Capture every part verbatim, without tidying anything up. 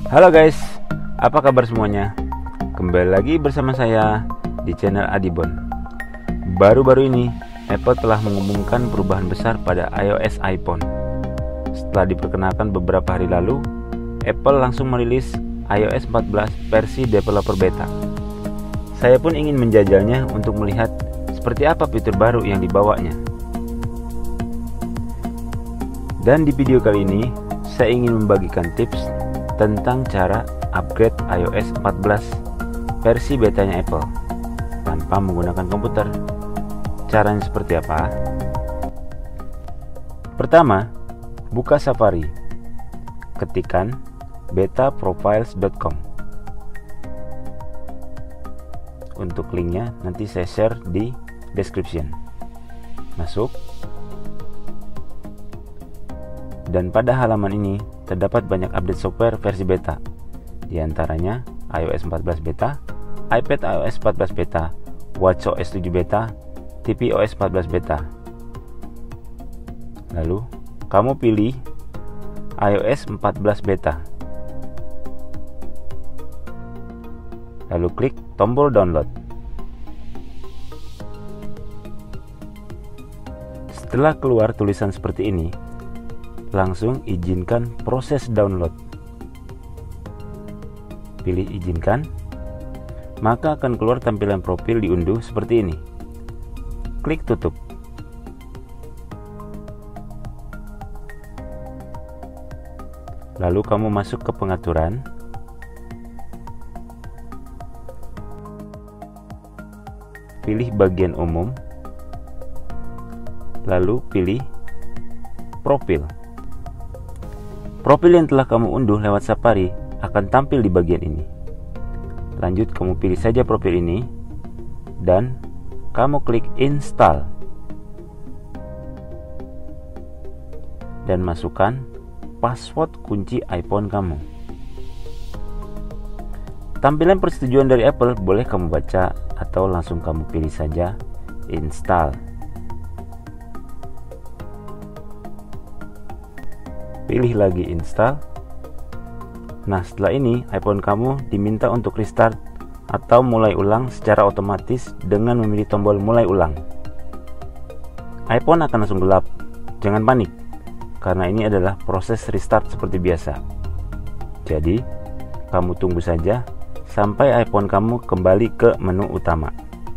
Halo guys, apa kabar semuanya? Kembali lagi bersama saya di channel Adibon. Baru-baru ini Apple telah mengumumkan perubahan besar pada iOS iPhone. Setelah diperkenalkan beberapa hari lalu, Apple langsung merilis iOS empat belas versi developer beta. Saya pun ingin menjajalnya untuk melihat seperti apa fitur baru yang dibawanya. Dan di video kali ini, saya ingin membagikan tips tentang cara upgrade iOS empat belas versi betanya Apple tanpa menggunakan komputer. Caranya seperti apa? Pertama, buka Safari. Ketikkan beta profiles dot com. Untuk linknya nanti saya share di description. Masuk. Dan pada halaman ini terdapat banyak update software versi beta, di antaranya iOS empat belas beta, iPad iOS empat belas beta, watchOS tujuh beta, tvOS empat belas beta. Lalu, kamu pilih iOS empat belas beta. Lalu klik tombol download. Setelah keluar tulisan seperti ini, langsung izinkan proses download. Pilih izinkan, maka akan keluar tampilan profil diunduh seperti ini. Klik tutup. Lalu kamu masuk ke pengaturan. Pilih bagian umum. Lalu pilih profil. Profil yang telah kamu unduh lewat Safari akan tampil di bagian ini. Lanjut, kamu pilih saja profil ini dan kamu klik install dan masukkan password kunci iPhone kamu. Tampilan persetujuan dari Apple boleh kamu baca atau langsung kamu pilih saja install. Pilih lagi install. Nah, setelah ini iPhone kamu diminta untuk restart atau mulai ulang secara otomatis dengan memilih tombol mulai ulang. iPhone akan langsung gelap. Jangan panik, karena ini adalah proses restart seperti biasa. Jadi, kamu tunggu saja sampai iPhone kamu kembali ke menu utama.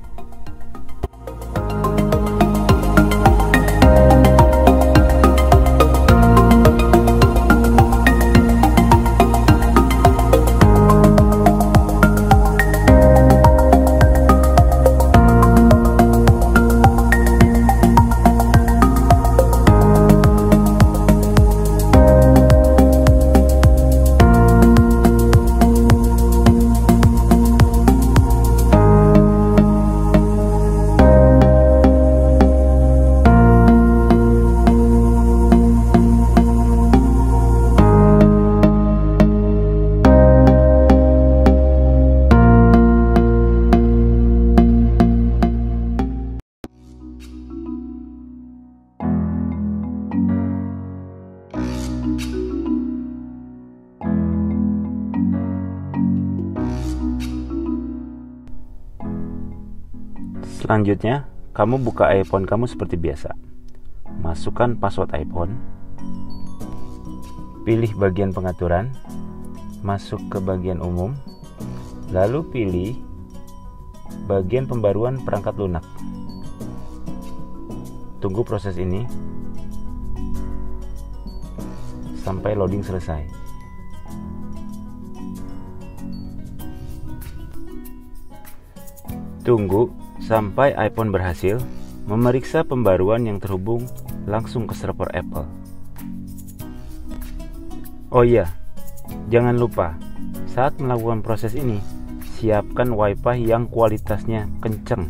Selanjutnya, kamu buka iPhone kamu seperti biasa. Masukkan password iPhone. Pilih bagian pengaturan. Masuk ke bagian umum. Lalu pilih bagian pembaruan perangkat lunak. Tunggu proses ini sampai loading selesai. Tunggu sampai iPhone berhasil memeriksa pembaruan yang terhubung langsung ke server Apple. Oh iya, jangan lupa saat melakukan proses ini, siapkan WiFi yang kualitasnya kenceng.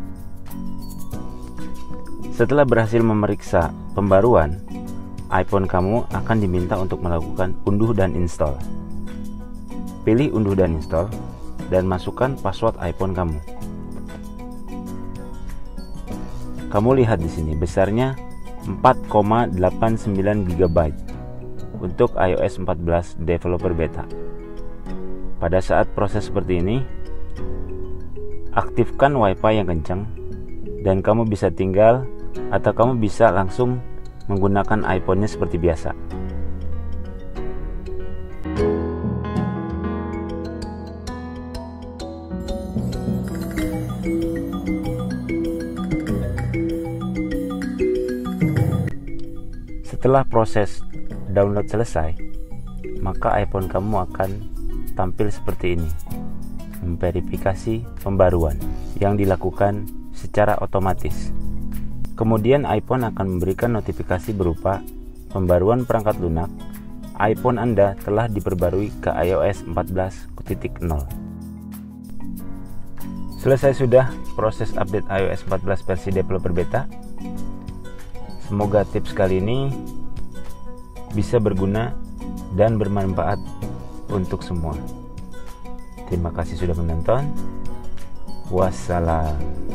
Setelah berhasil memeriksa pembaruan, iPhone kamu akan diminta untuk melakukan unduh dan install. Pilih unduh dan install dan masukkan password iPhone kamu. Kamu lihat di sini besarnya empat koma delapan sembilan giga byte untuk iOS empat belas developer beta. Pada saat proses seperti ini, aktifkan WiFi yang kencang dan kamu bisa tinggal atau kamu bisa langsung menggunakan iPhone-nya seperti biasa. Setelah proses download selesai, maka iPhone kamu akan tampil seperti ini, memverifikasi pembaruan yang dilakukan secara otomatis. Kemudian iPhone akan memberikan notifikasi berupa pembaruan perangkat lunak. iPhone Anda telah diperbarui ke iOS empat belas titik nol. Selesai sudah proses update iOS empat belas versi developer beta. Semoga tips kali ini bisa berguna dan bermanfaat untuk semua. Terima kasih sudah menonton. Wassalam.